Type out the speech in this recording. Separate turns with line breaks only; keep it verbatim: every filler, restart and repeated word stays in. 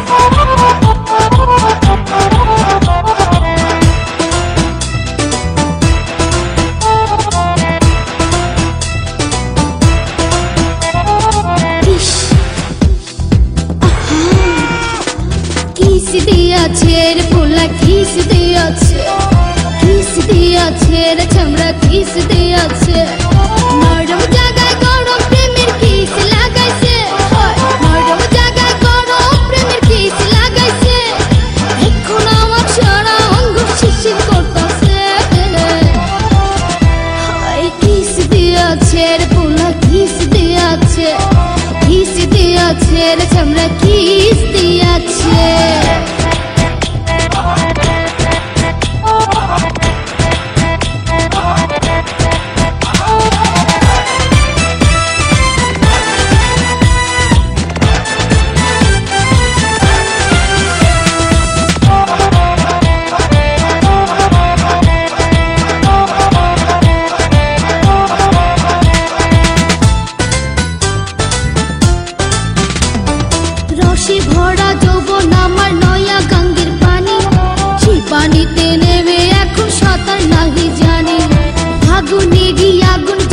kiss দিয়াছে রে পোলা কিস দিয়াছে কিস দিয়াছে রে চামড়া কিস দিয়াছে নরম জায়গায় গরম প্রেমের কিস লাগাইছে নরম জায়গায় গরম প্রেমের কিস লাগাইছে এখন আমার সারা অঙ্গ শিশির করতেছে কিস দিয়াছে রে পোলা কিস দিয়াছে কিস দিয়াছে রে চামড়া কিস দিয়াছে রসে ভরা যৌবন আমার নয়া গঙ্গের পানি সেই পানিতে নেমে এখন সাঁতার নাহি জানি আগুনে গিয়ে আগুন